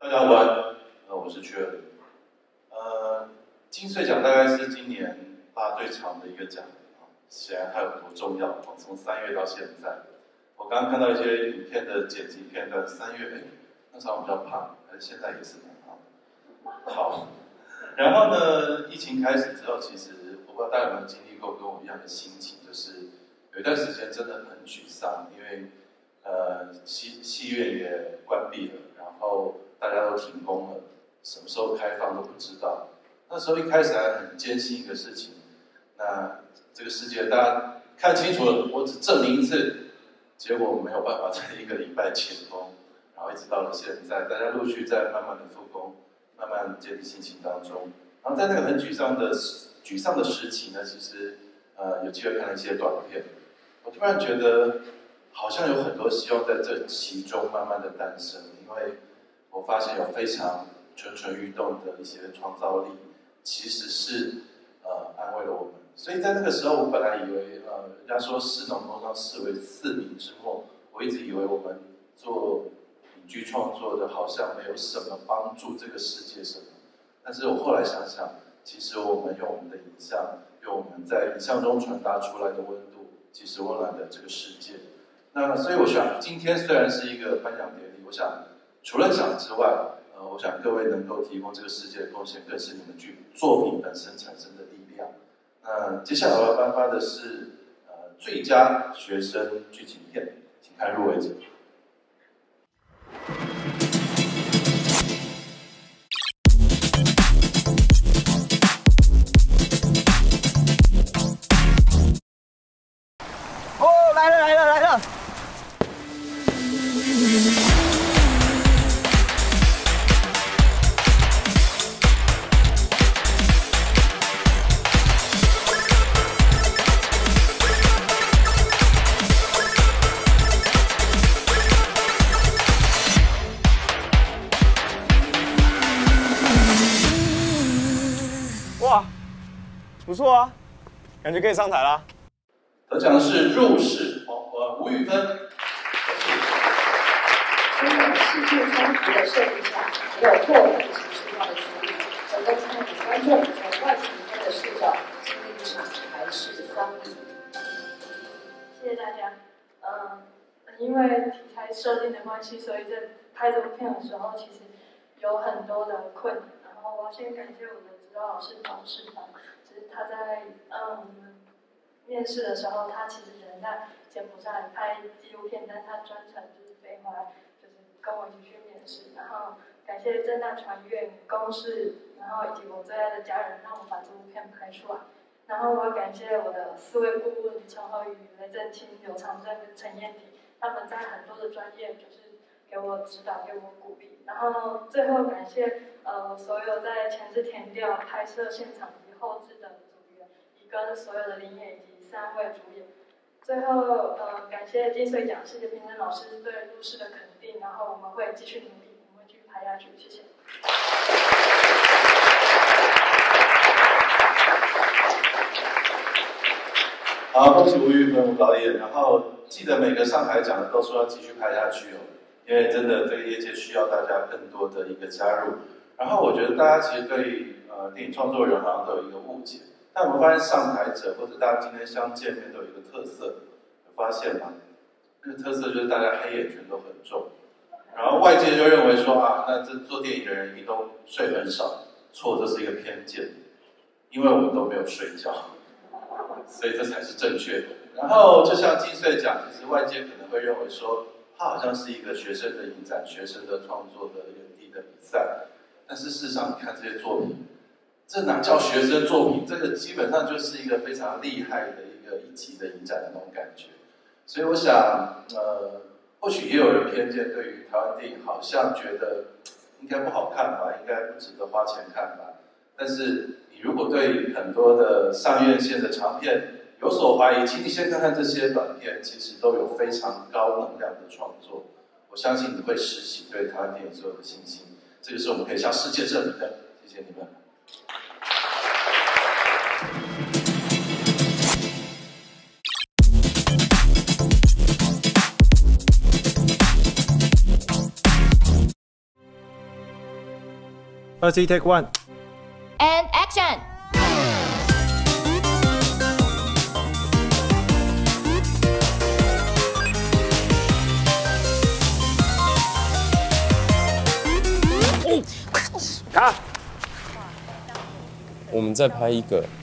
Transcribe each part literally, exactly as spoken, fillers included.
大家好，呃，我是缺儿。呃，金穗奖大概是今年拉最长的一个奖啊，显然它有多重要。从三月到现在，我刚刚看到一些影片的剪辑片段，三月哎，那时候我比较胖，还是现在也是蛮胖的。好，然后呢，疫情开始之后，其实我不知道大家有没有经历过跟我一样的心情，就是有一段时间真的很沮丧，因为呃戏戏院也关闭了，然后大家都停工了，什么时候开放都不知道。那时候一开始还很坚信一个事情，那这个世界大家看清楚了，我只证明一次，结果没有办法在一个礼拜解封，然后一直到了现在，大家陆续在慢慢的复工，慢慢建立信心当中。然后在那个很沮丧的沮丧的时期呢，其实呃有机会看了一些短片，我突然觉得好像有很多希望在这其中慢慢的诞生，因为我发现有非常蠢蠢欲动的一些创造力，其实是呃安慰了我们。所以在那个时候，我本来以为呃人家说士农工商视为四民之末，我一直以为我们做影剧创作的好像没有什么帮助这个世界什么。但是我后来想想，其实我们用我们的影像，用我们在影像中传达出来的温度，其实温暖了这个世界。那所以我想，今天虽然是一个颁奖典礼，我想除了奖之外，呃，我想各位能够提供这个世界的贡献，更是你们剧作品本身产生的力量。那接下来我要颁发的是呃最佳学生剧情片，请看入围者。 哦，来了来了来了！哇，不错啊，感觉可以上台啦。 得奖的是入室哦，呃，吴宇芬。 拥有世界冲突的设计下，也有破坏及需要的处理，能够参与观众从外景片的视角经历一场台式丧礼。 谢谢大家。嗯，因为题材设定的关系，所以在拍这部片的时候，其实有很多的困难。然后我要先感谢我的指导老师导师长，就是他在嗯。面试的时候，他其实人在柬埔寨拍纪录片，但是他专程就是飞回来，就是跟我一起去面试。然后感谢政大传院、公视，然后以及我最爱的家人，让我把这部片拍出来。然后我要感谢我的四位顾问陈和宇、雷正清、刘长正跟陈燕婷，他们在很多的专业就是给我指导、给我鼓励。然后最后感谢呃所有在前置填调、拍摄现场及后置的组员，跟所有的领演以及三位主演。最后，呃，感谢金穗奖世界评审老师对入室的肯定，然后我们会继续努力，我们会继续拍下去，谢谢。 好，恭喜吴宇芬吴导演。然后记得每个上台讲的都说要继续拍下去哦，因为真的这个业界需要大家更多的一个加入。然后我觉得大家其实对呃电影创作人好像都有一个误解。但我们发现上台者或者大家今天相见面都有一个特色，有发现吗？那个特色就是大家黑眼圈都很重，然后外界就认为说啊，那这做电影的人一定都睡很少，错，这是一个偏见，因为我们都没有睡觉，所以这才是正确的。然后就像金穗奖，其实外界可能会认为说，它好像是一个学生的影展、学生的创作的园地的比赛，但是事实上，你看这些作品。这哪叫学生作品？这个基本上就是一个非常厉害的一个一级的影展的那种感觉。所以我想，呃，或许也有人偏见，对于台湾电影好像觉得应该不好看吧，应该不值得花钱看吧。但是你如果对很多的上院线的长片有所怀疑，请你先看看这些短片，其实都有非常高能量的创作。我相信你会拾起对台湾电影所有的信心。这个是我们可以向世界证明的。谢谢你们。 二 C take one and action。 卡。 我们再拍一个。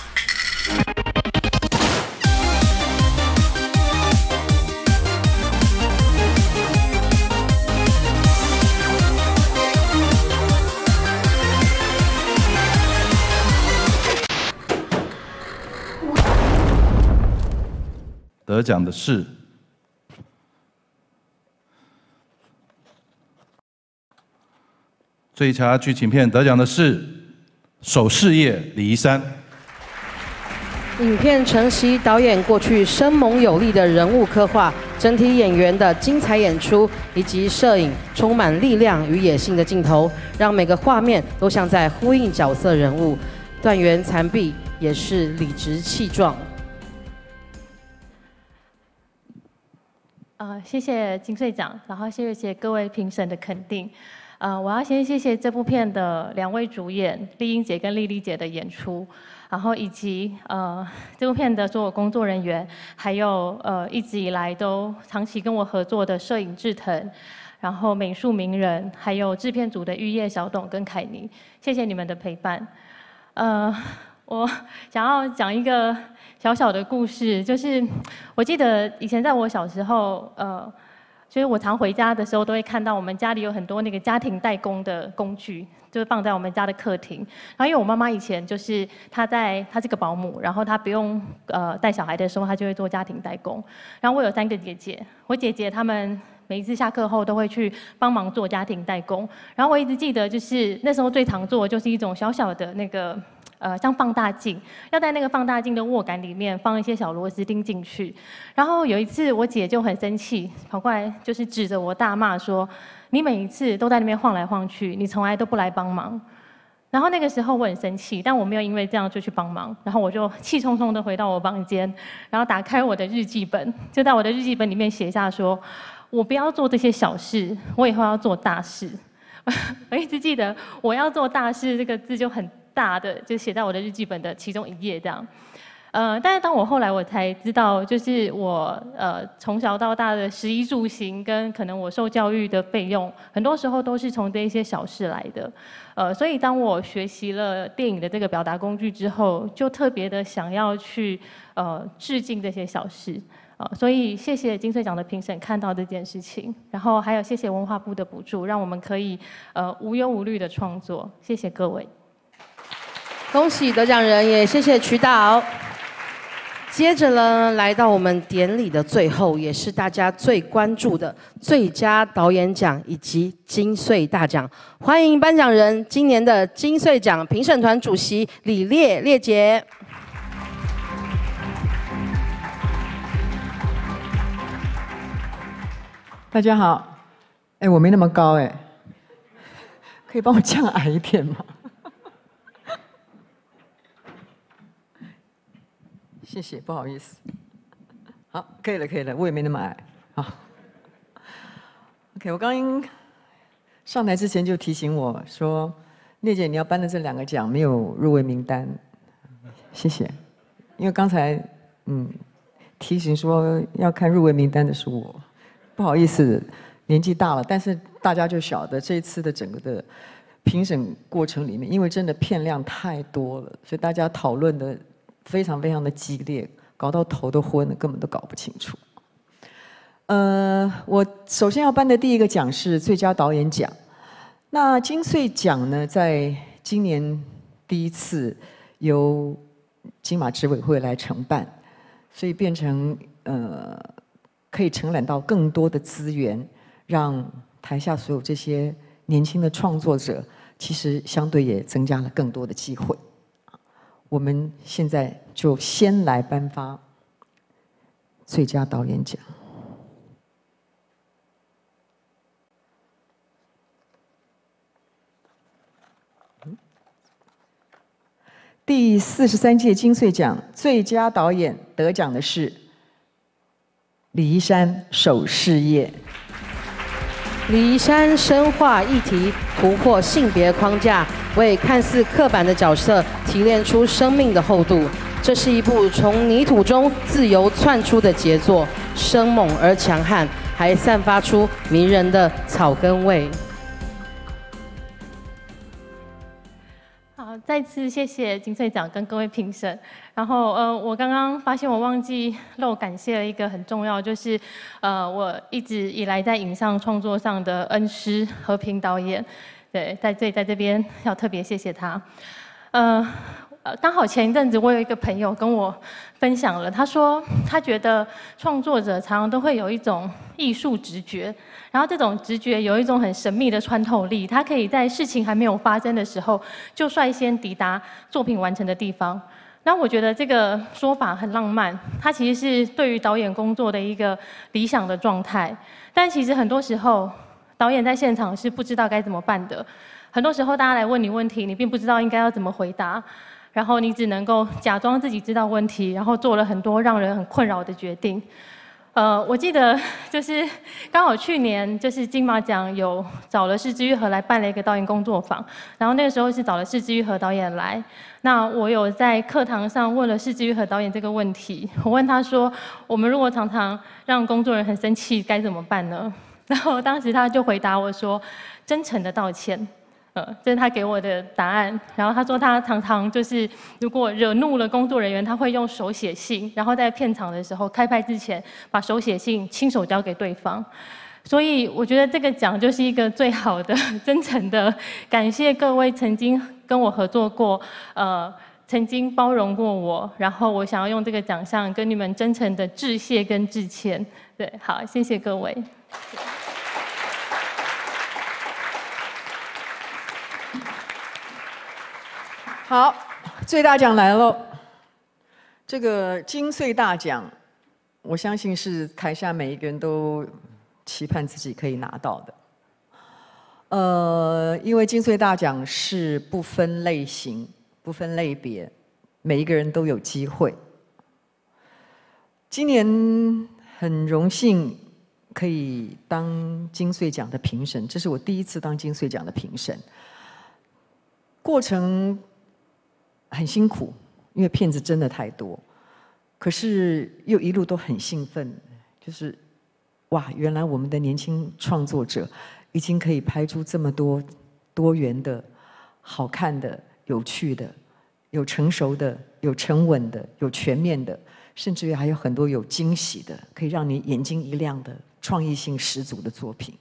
得奖的是最佳剧情片，得奖的是《守事业》李怡珊。 影片承袭导演过去生猛有力的人物刻画，整体演员的精彩演出，以及摄影充满力量与野性的镜头，让每个画面都像在呼应角色人物。断垣残壁也是理直气壮。 呃，谢谢金穗奖，然后谢谢各位评审的肯定。呃，我要先谢谢这部片的两位主演丽英姐跟丽丽姐的演出，然后以及呃这部片的所有工作人员，还有呃一直以来都长期跟我合作的摄影志腾，然后美术名人，还有制片组的玉叶、小董跟凯妮，谢谢你们的陪伴。呃，我想要讲一个。 小小的故事，就是我记得以前在我小时候，呃，就是我常回家的时候，都会看到我们家里有很多那个家庭代工的工具，就是放在我们家的客厅。然后因为我妈妈以前就是她在，她是个保姆，然后她不用呃带小孩的时候，她就会做家庭代工。然后我有三个姐姐，我姐姐她们每一次下课后都会去帮忙做家庭代工。然后我一直记得，就是那时候最常做的就是一种小小的那个。 呃，像放大镜，要在那个放大镜的握杆里面放一些小螺丝钉进去。然后有一次，我姐就很生气，跑过来就是指着我大骂说：“你每一次都在那边晃来晃去，你从来都不来帮忙。”然后那个时候我很生气，但我没有因为这样就去帮忙。然后我就气冲冲的回到我房间，然后打开我的日记本，就在我的日记本里面写下说：“我不要做这些小事，我以后要做大事。”我一直记得“我要做大事”这个字就很。 大的就写在我的日记本的其中一页这样，呃，但是当我后来我才知道，就是我呃从小到大的食衣住行跟可能我受教育的费用，很多时候都是从这一些小事来的，呃，所以当我学习了电影的这个表达工具之后，就特别的想要去呃致敬这些小事。 呃，所以谢谢金穗奖的评审看到这件事情，然后还有谢谢文化部的补助，让我们可以呃无忧无虑的创作。谢谢各位。 恭喜得奖人，也谢谢瞿导。接着呢，来到我们典礼的最后，也是大家最关注的最佳导演奖以及金穗大奖。欢迎颁奖人，今年的金穗奖评审团主席李烈烈姐。 大家好，哎，我没那么高哎，可以帮我降矮一点吗？ 谢谢，不好意思。好，可以了，可以了，我也没那么矮。好 ，OK， 我刚刚上台之前就提醒我说，烈姐你要颁的这两个奖没有入围名单，谢谢。因为刚才嗯提醒说要看入围名单的是我，不好意思，年纪大了，但是大家就晓得这一次的整个的评审过程里面，因为真的片量太多了，所以大家讨论的。 非常非常的激烈，搞到头都昏了，根本都搞不清楚。呃，我首先要颁的第一个奖是最佳导演奖。那金穗奖呢，在今年第一次由金马执委会来承办，所以变成呃可以承揽到更多的资源，让台下所有这些年轻的创作者，其实相对也增加了更多的机会。 我们现在就先来颁发最佳导演奖。第四十三届金穗奖最佳导演得奖的是李怡珊《守事业》。 李怡山深化议题，突破性别框架，为看似刻板的角色提炼出生命的厚度。这是一部从泥土中自由窜出的杰作，生猛而强悍，还散发出迷人的草根味。 好，再次谢谢金穗奖跟各位评审。然后呃，我刚刚发现我忘记漏感谢了一个很重要，就是呃，我一直以来在影像创作上的恩师和平导演，对，在这在这边要特别谢谢他。呃。呃，刚好前一阵子我有一个朋友跟我分享了，他说他觉得创作者常常都会有一种艺术直觉，然后这种直觉有一种很神秘的穿透力，他可以在事情还没有发生的时候就率先抵达作品完成的地方。那我觉得这个说法很浪漫，它其实是对于导演工作的一个理想的状态。但其实很多时候，导演在现场是不知道该怎么办的。很多时候大家来问你问题，你并不知道应该要怎么回答。然后你只能够假装自己知道问题，然后做了很多让人很困扰的决定。呃，我记得就是刚好去年就是金马奖有找了是枝裕和来办了一个导演工作坊，然后那个时候是找了是枝裕和导演来。那我有在课堂上问了是枝裕和导演这个问题，我问他说：我们如果常常让工作人很生气，该怎么办呢？然后当时他就回答我说：真诚的道歉。呃，这是他给我的答案。然后他说，他常常就是如果惹怒了工作人员，他会用手写信，然后在片场的时候开拍之前，把手写信亲手交给对方。所以我觉得这个奖就是一个最好的、真诚的感谢各位曾经跟我合作过，呃，曾经包容过我。然后我想要用这个奖项跟你们真诚的致谢跟致歉。对，好，谢谢各位。 好，最大奖来了。这个金穗大奖，我相信是台下每一个人都期盼自己可以拿到的。呃，因为金穗大奖是不分类型、不分类别，每一个人都有机会。今年很荣幸可以当金穗奖的评审，这是我第一次当金穗奖的评审。过程很辛苦，因为片子真的太多，可是又一路都很兴奋，就是哇，原来我们的年轻创作者已经可以拍出这么多多元的、好看的、有趣的、有成熟的、有沉稳的、有全面的，甚至于还有很多有惊喜的，可以让你眼睛一亮的创意性十足的作品。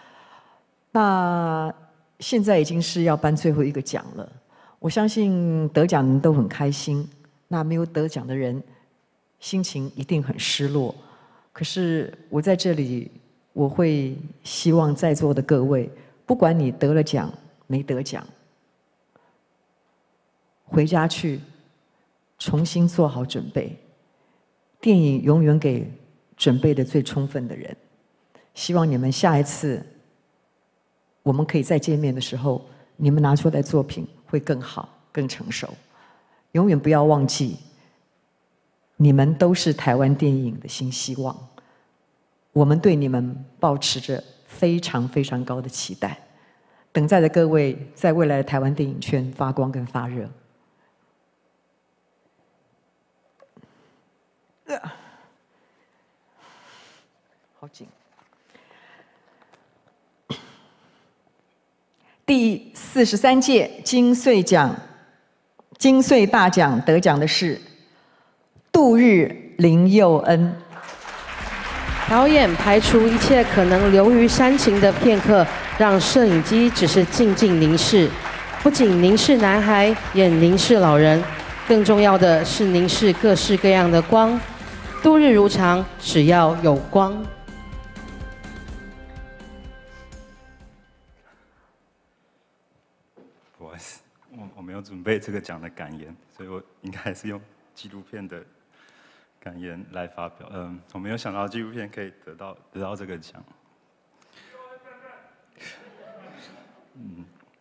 那现在已经是要颁最后一个奖了。我相信得奖的人都很开心，那没有得奖的人心情一定很失落。可是我在这里，我会希望在座的各位，不管你得了奖没得奖，回家去重新做好准备。电影永远给准备的最充分的人。希望你们下一次我们可以再见面的时候，你们拿出来的作品会更好、更成熟。永远不要忘记，你们都是台湾电影的新希望。我们对你们抱持着非常非常高的期待，等待着各位在未来的台湾电影圈发光跟发热。呃、好紧。第四十三届金穗奖金穗大奖得奖的是杜日林佑恩。 导演排除一切可能流于煽情的片刻，让摄影机只是静静凝视，不仅凝视男孩，也凝视老人，更重要的是凝视各式各样的光。度日如常，只要有光。 不好意思，我我没有准备这个奖的感言，所以我应该还是用纪录片的感言来发表。嗯，我没有想到纪录片可以得到得到这个奖。嗯，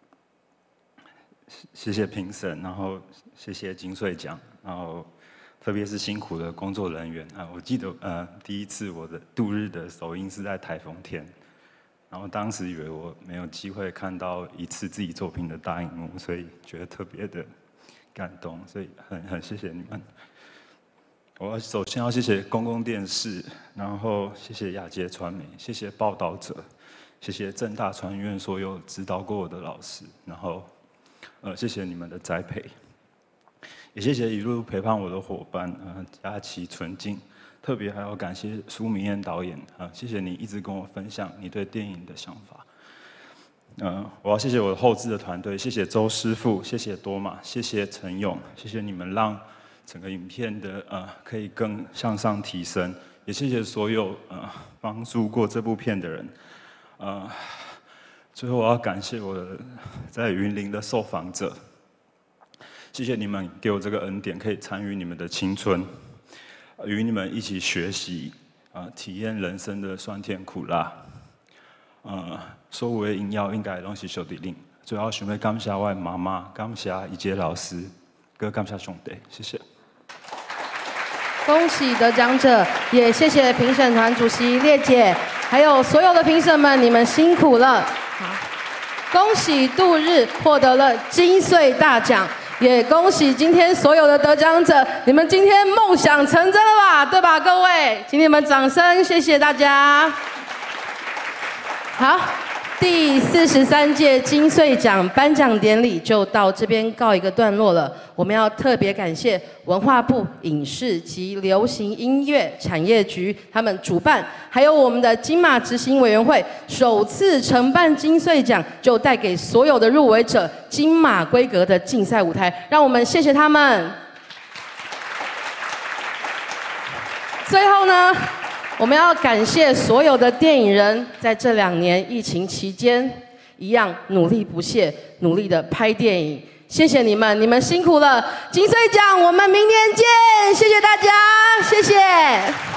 谢谢评审，然后谢谢金穗奖，然后特别是辛苦的工作人员啊。我记得呃第一次我的度日的首映是在台风天， 然后当时以为我没有机会看到一次自己作品的大荧幕，所以觉得特别的感动，所以很很谢谢你们。我首先要谢谢公共电视，然后谢谢亚杰传媒，谢谢报道者，谢谢政大传院所有指导过我的老师，然后呃谢谢你们的栽培，也谢谢一路陪伴我的伙伴，呃佳琪、纯净。特别还要感谢苏明燕导演啊、呃，谢谢你一直跟我分享你对电影的想法。嗯、呃，我要谢谢我的后制的团队，谢谢周师傅，谢谢多玛，谢谢陈勇，谢谢你们让整个影片的呃可以更向上提升，也谢谢所有呃帮助过这部片的人。呃，最后我要感谢我的在云林的受访者，谢谢你们给我这个恩典，可以参与你们的青春。与你们一起学习，啊、呃，体验人生的酸甜苦辣，呃，所有的营养应该拢是小弟领。最后想要感谢我的妈妈，感谢一杰老师，跟感谢兄弟，谢谢。 恭喜得奖者，也谢谢评审团主席列姐，还有所有的评审们，你们辛苦了。好，恭喜度日获得了金穗大奖。也恭喜今天所有的得奖者，你们今天梦想成真了吧？对吧，各位？请你们掌声，谢谢大家。好，第四十三届金穗奖颁奖典礼就到这边告一个段落了。我们要特别感谢文化部影视及流行音乐产业局他们主办，还有我们的金马执行委员会首次承办金穗奖，就带给所有的入围者金马规格的竞赛舞台，让我们谢谢他们。最后呢，我们要感谢所有的电影人，在这两年疫情期间，一样努力不懈，努力的拍电影。谢谢你们，你们辛苦了。金穗奖，我们明年见！谢谢大家，谢谢。